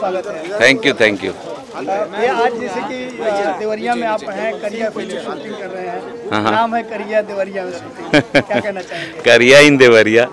स्वागत है। Thank you. ये आज जैसे कि देवरिया में आप हैं, करिया फिल्म शूटिंग कर रहे हैं। हाँ। नाम है करिया देवरिया में शूटिंग, क्या कहना चाहेंगे? करिया इन देवरिया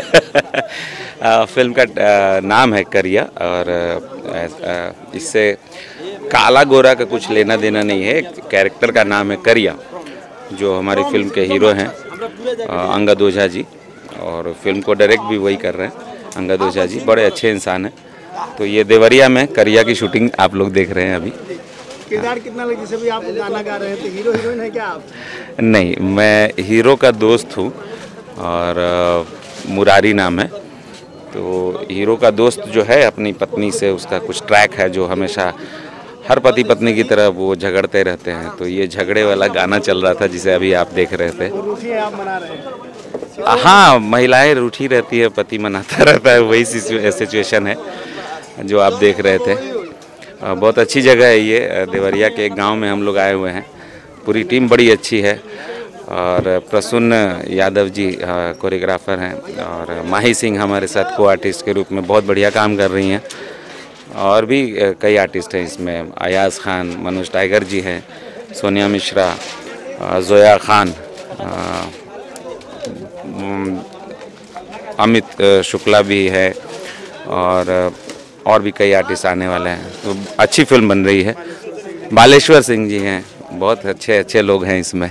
फिल्म का नाम है करिया, और इससे काला गोरा का कुछ लेना देना नहीं है। कैरेक्टर का नाम है करिया, जो हमारी फिल्म के हीरो हैं अंगद ओझा जी, और फिल्म को डायरेक्ट भी वही कर रहे हैं अंगद ओझा जी, बड़े अच्छे इंसान हैं। तो ये देवरिया में करिया की शूटिंग आप लोग देख रहे हैं अभी। किरदार कितना लगे? जैसे भी आप गाना गा रहे हैं तो हीरो हीरोइन है क्या आप? नहीं, मैं हीरो का दोस्त हूँ, और मुरारी नाम है। तो हीरो का दोस्त जो है अपनी पत्नी से उसका कुछ ट्रैक है जो हमेशा हर पति पत्नी की तरह वो झगड़ते रहते हैं। तो ये झगड़े वाला गाना चल रहा था जिसे अभी आप देख रहे थे। रूठी आप मना रहे हैं? हाँ, महिलाएं रूठी रहती है, पति मनाता रहता है, वही सिचुएशन है जो आप देख रहे थे। बहुत अच्छी जगह है ये, देवरिया के एक गांव में हम लोग आए हुए हैं। पूरी टीम बड़ी अच्छी है, और प्रसून यादव जी कोरियोग्राफर हैं, और माही सिंह हमारे साथ को आर्टिस्ट के रूप में बहुत बढ़िया काम कर रही हैं। और भी कई आर्टिस्ट हैं इसमें, अयाज खान, मनोज टाइगर जी हैं, सोनिया मिश्रा, जोया खान, अमित शुक्ला भी है, और भी कई आर्टिस्ट आने वाले हैं। तो अच्छी फिल्म बन रही है। बालेश्वर सिंह जी हैं, बहुत अच्छे लोग हैं इसमें।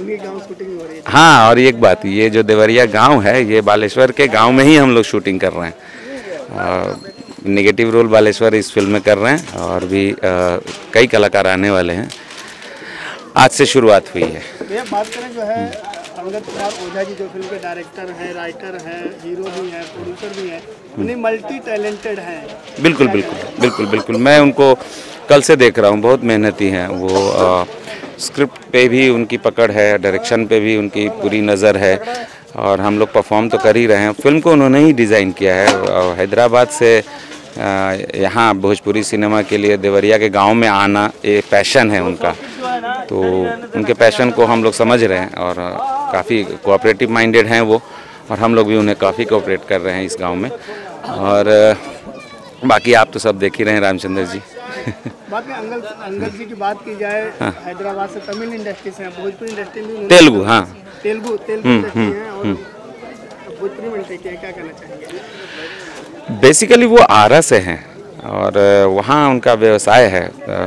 हाँ, और एक बात, ये जो देवरिया गांव है, ये बालेश्वर के गांव में ही हम लोग शूटिंग कर रहे हैं। नेगेटिव रोल बालेश्वर इस फिल्म में कर रहे हैं, और भी कई कलाकार आने वाले हैं। आज से शुरुआत हुई है। भैया बात करें जो है अंगद ओझा जी, जो फिल्म के डायरेक्टर हैं, राइटर हैं, हीरो भी हैं, प्रोड्यूसर भी हैं, उन्हें मल्टी टैलेंटेड हैं। बिल्कुल। मैं उनको कल से देख रहा हूँ, बहुत मेहनती हैं वो। स्क्रिप्ट पे भी उनकी पकड़ है, डायरेक्शन पे भी उनकी पूरी नज़र है, और हम लोग परफॉर्म तो कर ही रहे हैं। फिल्म को उन्होंने ही डिज़ाइन किया है, और हैदराबाद से यहाँ भोजपुरी सिनेमा के लिए देवरिया के गांव में आना एक पैशन है उनका। तो उनके पैशन को हम लोग समझ रहे हैं, और काफ़ी कोऑपरेटिव माइंडेड हैं वो, और हम लोग भी उन्हें काफ़ी कोऑपरेट कर रहे हैं इस गांव में। और बाकी आप तो सब देख ही रहे हैं, रामचंद्र जी। बात में अंगद जी की बात की जाए, हाँ। हैदराबाद से तमिल इंडस्ट्री से, भोजपुरी इंडस्ट्री में तेलुगु, हाँ तेलुगु इंडस्ट्री है, और भोजपुरी में इंडस्ट्री है, क्या कहना चाहेंगे? बेसिकली वो आरा से हैं, और वहाँ उनका व्यवसाय है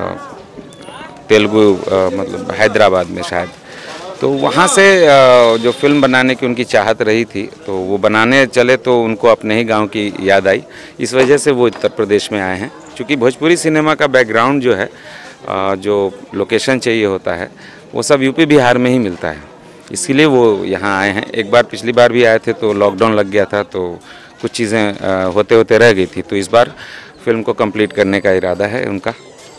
तेलुगु, मतलब हैदराबाद में शायद। तो वहाँ से जो फिल्म बनाने की उनकी चाहत रही थी, तो वो बनाने चले तो उनको अपने ही गांव की याद आई। इस वजह से वो उत्तर प्रदेश में आए हैं। क्योंकि भोजपुरी सिनेमा का बैकग्राउंड जो है, जो लोकेशन चाहिए होता है, वो सब यूपी बिहार में ही मिलता है, इसीलिए वो यहाँ आए हैं। एक बार पिछली बार भी आए थे तो लॉकडाउन लग गया था, तो कुछ चीज़ें होते होते रह गई थी। तो इस बार फिल्म को कंप्लीट करने का इरादा है उनका।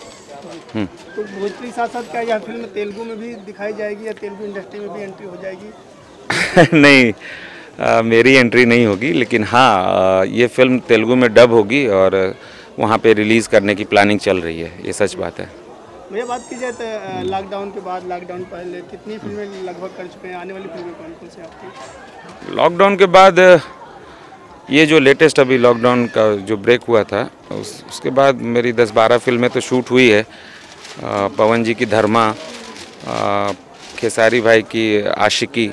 तो भोजपुरी साथ साथ क्या यह फिल्म तेलुगु में भी दिखाई जाएगी, या तेलुगु इंडस्ट्री में भी एंट्री हो जाएगी? नहीं, मेरी एंट्री नहीं होगी, लेकिन हाँ, ये फिल्म तेलुगु में डब होगी, और वहाँ पे रिलीज़ करने की प्लानिंग चल रही है, ये सच बात है। भैया बात की जाए तो लॉकडाउन के बाद, लॉकडाउन पहले कितनी फिल्में लगभग कर चुके हैं? आने वाली फिल्में कौन कौन सी आपकी? लॉकडाउन के बाद ये जो लेटेस्ट अभी लॉकडाउन का जो ब्रेक हुआ था, उसके बाद मेरी 10-12 फिल्में तो शूट हुई है। पवन जी की धर्मा, खेसारी भाई की आशिकी,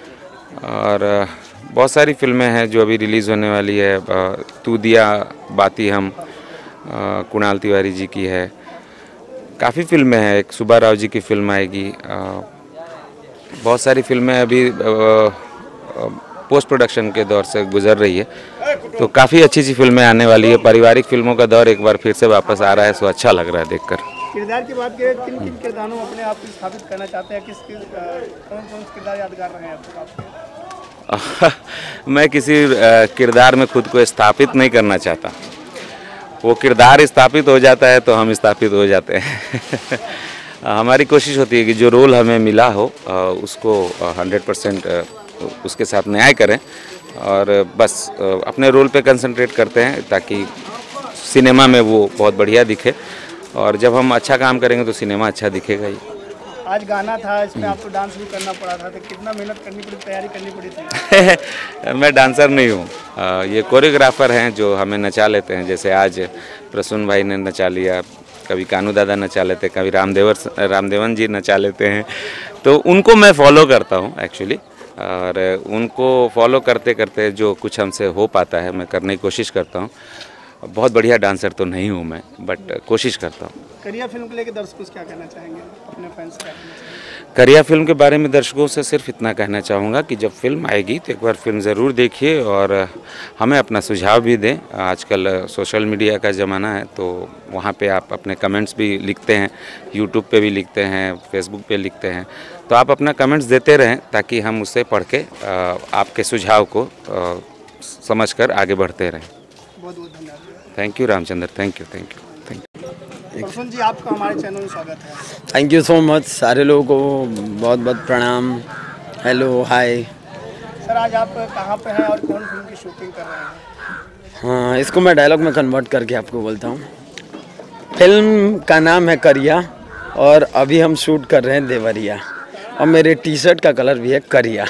और बहुत सारी फिल्में हैं जो अभी रिलीज़ होने वाली है। तू दिया बाती हम, कुणाल तिवारी जी की है। काफ़ी फिल्में हैं, एक सुब्बा राव जी की फिल्म आएगी। बहुत सारी फिल्में अभी पोस्ट प्रोडक्शन के दौर से गुजर रही है, तो काफ़ी अच्छी फिल्में आने वाली है। पारिवारिक फिल्मों का दौर एक बार फिर से वापस आ रहा है, सो अच्छा लग रहा है देखकर। किरदार की बात करें, किन किन किरदारों में अपने आप को स्थापित करना चाहते हैं? कौन कौन से किरदार यादगार रहे हैं आपके? मैं किसी किरदार में खुद को स्थापित नहीं करना चाहता। वो किरदार स्थापित हो जाता है तो हम स्थापित हो जाते हैं। हमारी कोशिश होती है कि जो रोल हमें मिला हो उसको 100% उसके साथ न्याय करें, और बस अपने रोल पे कंसंट्रेट करते हैं ताकि सिनेमा में वो बहुत बढ़िया दिखे, और जब हम अच्छा काम करेंगे तो सिनेमा अच्छा दिखेगा ही। आज गाना था, इसमें आपको डांस भी करना पड़ा था, तो कितना मेहनत करनी पड़ी, तैयारी करनी पड़ी थी? मैं डांसर नहीं हूँ, ये कोरियोग्राफर हैं जो हमें नचा लेते हैं। जैसे आज प्रसून भाई ने नचा लिया, कभी कानू दादा नचा लेते, कभी रामदेवन जी नचा लेते हैं। तो उनको मैं फॉलो करता हूँ एक्चुअली, और उनको फॉलो करते करते जो कुछ हमसे हो पाता है मैं करने की कोशिश करता हूँ। बहुत बढ़िया डांसर तो नहीं हूँ मैं, बट कोशिश करता हूँ। करिया फिल्म को लेकर दर्शकों से क्या कहना चाहेंगे, अपने फैंस से क्या कहना चाहेंगे? करिया फिल्म के बारे में दर्शकों से सिर्फ इतना कहना चाहूँगा कि जब फिल्म आएगी तो एक बार फिल्म ज़रूर देखिए और हमें अपना सुझाव भी दें। आजकल सोशल मीडिया का ज़माना है, तो वहाँ पे आप अपने कमेंट्स भी लिखते हैं, यूट्यूब पे भी लिखते हैं, फेसबुक पे लिखते हैं, तो आप अपना कमेंट्स देते रहें ताकि हम उसे पढ़ के आपके सुझाव को समझकर आगे बढ़ते रहें। बहुत बहुत धन्यवाद। Thank you Ramchandra, thank you. Prasoon ji, आपका हमारे चैनल में स्वागत है। थैंक यू सो मच, सारे लोगों को बहुत बहुत प्रणाम। हेलो, हाय। सर, आज आप कहाँ पे हैं और कौन फिल्म की शूटिंग कर रहे हैं? हाँ, इसको मैं डायलॉग में कन्वर्ट करके आपको बोलता हूँ। फिल्म का नाम है करिया और अभी हम शूट कर रहे हैं देवरिया, और मेरे टी शर्ट का कलर भी है करिया।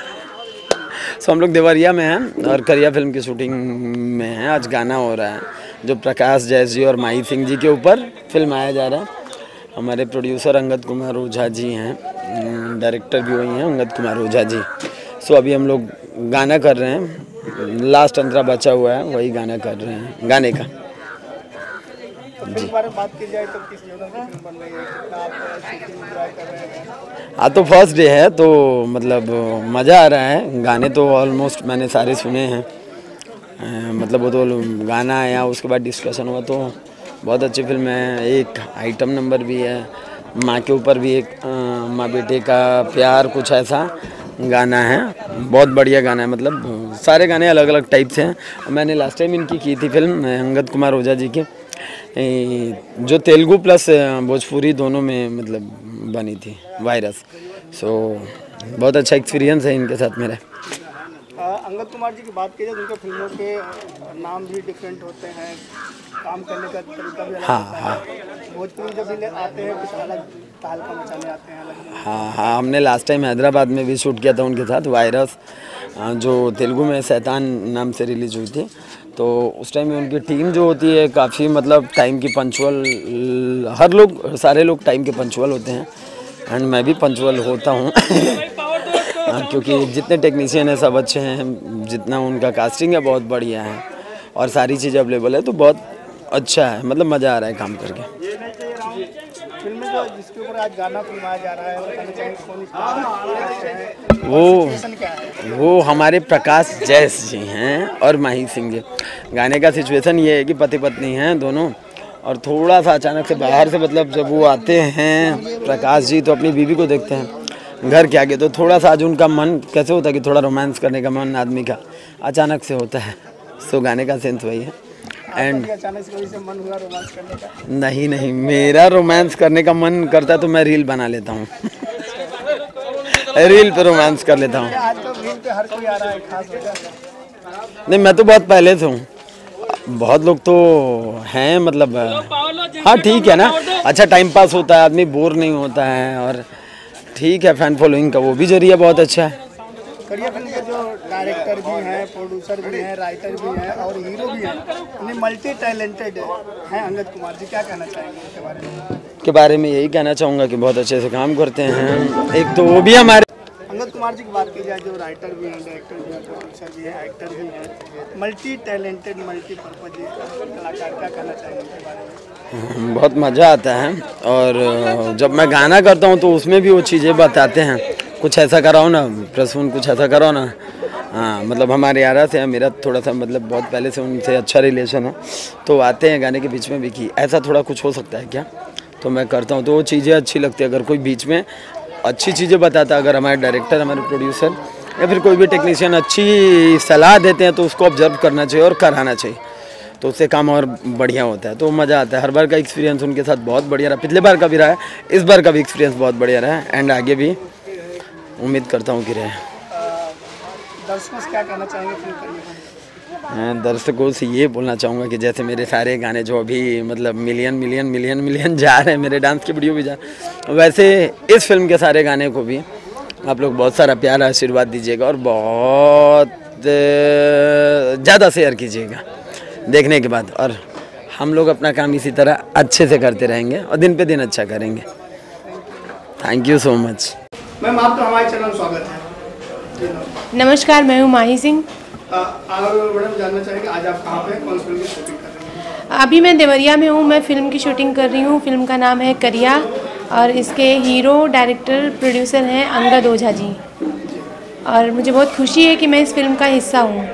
सो हम लोग देवरिया में हैं और करिया फिल्म की शूटिंग में हैं। आज गाना हो रहा है जो प्रकाश जैस जी और माही सिंह जी के ऊपर फिल्म आया जा रहा है। हमारे प्रोड्यूसर अंगद कुमार ओझा जी हैं, डायरेक्टर भी वही हैं अंगद कुमार ओझा जी। सो अभी हम लोग गाना कर रहे हैं, लास्ट अंतरा बचा हुआ है, वही गाना कर रहे हैं गाने का। तो फिल्म के बारे में बात की जाए तो किस लेवल की फिल्म बन रही है, कितना आप शूटिंग एंजॉय कर रहे हैं? हाँ, तो फर्स्ट डे है तो मतलब मज़ा आ रहा है। गाने तो ऑलमोस्ट मैंने सारे सुने हैं, मतलब वो तो गाना आया, उसके बाद डिस्कशन हुआ, तो बहुत अच्छी फिल्म है। एक आइटम नंबर भी है, माँ के ऊपर भी एक माँ बेटे का प्यार, कुछ ऐसा गाना है। बहुत बढ़िया गाना है, मतलब सारे गाने अलग अलग टाइप से हैं। मैंने लास्ट टाइम इनकी की थी फिल्म अंगद कुमार ओझा जी की, जो तेलुगु प्लस भोजपुरी दोनों में मतलब बनी थी, वायरस। सो बहुत अच्छा एक्सपीरियंस है इनके साथ मेरा। अंगद कुमार जी की बात की जाए, उनके फिल्मों के नाम भी डिफरेंट होते हैं, काम करने का तरीका भी अलग होता है। भोजपुरी जब भी आते हैं कुछ अलग तहलका मचाने आते हैं, अलग। हाँ, हमने लास्ट टाइम हैदराबाद में भी शूट किया था उनके साथ, वायरस, जो तेलुगु में शैतान नाम से रिलीज हुई थी। तो उस टाइम में उनकी टीम जो होती है काफ़ी मतलब टाइम की पंचुअल, हर लोग, सारे लोग टाइम के पंचुअल होते हैं, एंड मैं भी पंचुअल होता हूँ। क्योंकि जितने टेक्नीशियन हैं सब अच्छे हैं, जितना उनका कास्टिंग है बहुत बढ़िया है, और सारी चीज़ अवेलेबल है, तो बहुत अच्छा है, मतलब मज़ा आ रहा है काम करके। फिल्म में जो जिसके ऊपर आज गाना फिल्माया जा रहा है, वो हमारे प्रकाश जैस जी हैं और माही सिंह जी। गाने का सिचुएशन ये है कि पति पत्नी हैं दोनों, और थोड़ा सा अचानक से बाहर से, मतलब जब वो आते हैं प्रकाश जी तो अपनी बीवी को देखते हैं घर के आगे, तो थोड़ा सा आज उनका मन कैसे होता है कि थोड़ा रोमांस करने का मन आदमी का अचानक से होता है। सो गाने का सेंस वही है। एंड अचानक से कोई से मन हुआ रोमांस करने का? नहीं, मेरा रोमांस करने का मन करता है तो मैं रील बना लेता हूँ। रील पे रोमांस कर लेता हूँ। आज तो रील पे हर कोई आ रहा है, खास वजह? नहीं, मैं तो बहुत पहले से हूँ, बहुत लोग तो हैं, मतलब हाँ ठीक है ना, अच्छा टाइम पास होता है, आदमी बोर नहीं होता है, और ठीक है, फैन फॉलोइंग का वो भी जरिया बहुत अच्छा है। करिया फिल्म के जो डायरेक्टर भी हैं, प्रोड्यूसर भी हैं, राइटर भी हैं और हीरो भी हैं, उन्हें मल्टी टैलेंटेड हैं अंगद कुमार जी, क्या कहना चाहेंगे इसके बारे में? के बारे में यही कहना चाहूँगा कि बहुत अच्छे से काम करते हैं। एक तो वो भी हमारे अंगद कुमार जी की बात की जाए, जो राइटर भी हैं, डायरेक्टर भी हैं, प्रोड्यूसर भी हैं, एक्टर भी हैं, मल्टी टैलेंटेड, मल्टीपर्पज कलाकार, क्या कहना चाहेंगे इसके बारे में? बहुत मज़ा आता है, और जब मैं गाना करता हूँ तो उसमें भी वो चीज़ें बताते हैं, कुछ ऐसा कराओ ना प्रसून, कुछ ऐसा करो ना। हाँ, मतलब हमारे यारा से है, मेरा थोड़ा सा मतलब बहुत पहले से उनसे अच्छा रिलेशन है, तो आते हैं गाने के बीच में भी कि ऐसा थोड़ा कुछ हो सकता है क्या, तो मैं करता हूँ, तो वो चीज़ें अच्छी लगती है। अगर कोई बीच में अच्छी चीज़ें बताता, अगर हमारे डायरेक्टर, हमारे प्रोड्यूसर या फिर कोई भी टेक्नीशियन अच्छी सलाह देते हैं तो उसको ऑब्जर्व करना चाहिए और कराना चाहिए, तो उससे काम और बढ़िया होता है, तो मज़ा आता है। हर बार का एक्सपीरियंस उनके साथ बहुत बढ़िया रहा, पिछले बार का भी रहा है, इस बार का भी एक्सपीरियंस बहुत बढ़िया रहा है, एंड आगे भी उम्मीद करता हूँ कि रहे। दर्शकों से क्या कहना चाहेंगे फिल्म करने के? मैं दर्शकों से ये बोलना चाहूँगा कि जैसे मेरे सारे गाने जो अभी मतलब मिलियन जा रहे हैं, मेरे डांस के वीडियो भी जा, वैसे इस फिल्म के सारे गाने को भी आप लोग बहुत सारा प्यार आशीर्वाद दीजिएगा और बहुत ज़्यादा शेयर कीजिएगा देखने के बाद। और हम लोग अपना काम इसी तरह अच्छे से करते रहेंगे और दिन पे दिन अच्छा करेंगे। Thank you so much. Ma'am आपका हमारे चैनल में स्वागत है। नमस्कार, मैं हूँ माही सिंह। मैडम जानना चाहेंगे आज आप कहाँ पे कौन सी फिल्म की शूटिंग कर रहे हैं? अभी मैं देवरिया में हूँ। मैं फ़िल्म की शूटिंग कर रही हूँ। फिल्म का नाम है करिया और इसके हीरो डायरेक्टर प्रोड्यूसर हैं अंगद ओझा जी। और मुझे बहुत खुशी है कि मैं इस फिल्म का हिस्सा हूँ।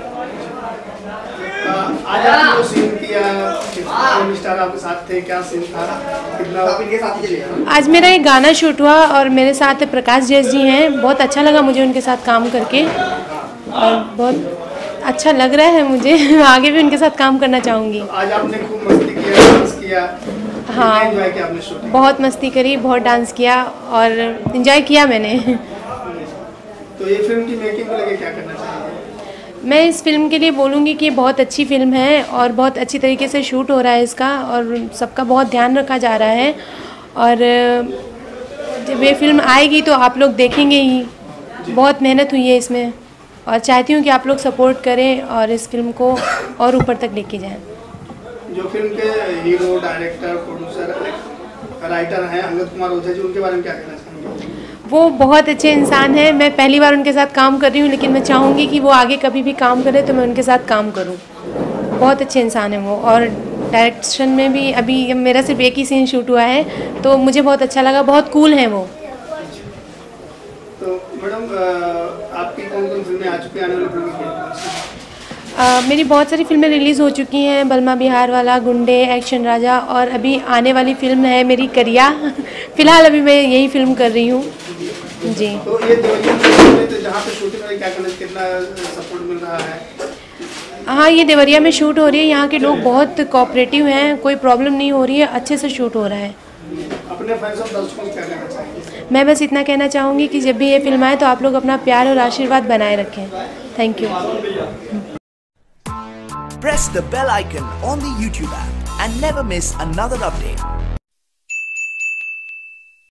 आज आपने जो सीन किया, फिल्म स्टार आपके साथ थे, क्या सीन था, कितना? आज मेरा एक गाना शूट हुआ और मेरे साथ प्रकाश जैस जी हैं। बहुत अच्छा लगा मुझे उनके साथ काम करके और बहुत अच्छा लग रहा है मुझे। आगे भी उनके साथ काम करना चाहूँगी। आज आपने खूब मस्ती किया, डांस किया। हाँ, एंजॉय किया आपने शूटिंग? बहुत मस्ती करी, बहुत डांस किया और एंजॉय किया मैंने। तो ये फिल्म की मेकिंग को लेके क्या करना चाहिए? मैं इस फिल्म के लिए बोलूँगी कि ये बहुत अच्छी फिल्म है और बहुत अच्छी तरीके से शूट हो रहा है इसका और सबका बहुत ध्यान रखा जा रहा है। और जब ये फिल्म आएगी तो आप लोग देखेंगे ही। बहुत मेहनत हुई है इसमें और चाहती हूँ कि आप लोग सपोर्ट करें और इस फिल्म को और ऊपर तक लेके जाएं। जो फिल्म के हीरो डायरेक्टर प्रोड्यूसर राइटर हैं अंगद कुमार ओझा जी, उनके बारे में क्या कहना चाहेंगे? वो बहुत अच्छे इंसान हैं। मैं पहली बार उनके साथ काम कर रही हूँ, लेकिन मैं चाहूँगी कि वो आगे कभी भी काम करें तो मैं उनके साथ काम करूँ। बहुत अच्छे इंसान हैं वो। और डायरेक्शन में भी अभी मेरा सिर्फ एक ही सीन शूट हुआ है तो मुझे बहुत अच्छा लगा। बहुत कूल हैं वो। तो मैडम आपकी कौन कौन फिल्में आ चुकी हैं, आने वाली फिल्में? मेरी बहुत सारी फिल्में रिलीज़ हो चुकी हैं। बलमा बिहार वाला, गुंडे, एक्शन राजा और अभी आने वाली फिल्म है मेरी करिया। फ़िलहाल अभी मैं यही फिल्म कर रही हूँ जी। तो ये तो जहाँ पे शूटिंग है, क्या करना, कितना सपोर्ट मिल रहा है? हाँ, ये देवरिया में शूट हो रही है। यहाँ के लोग बहुत कोऑपरेटिव हैं, कोई प्रॉब्लम नहीं हो रही है, अच्छे से शूट हो रहा है। अपने फैंस और दर्शकों को क्या कहना चाहिए? मैं बस इतना कहना चाहूँगी कि जब भी ये फिल्म आए तो आप लोग अपना प्यार और आशीर्वाद बनाए रखें। Thank you. Press the bell icon on the YouTube app and never miss another update.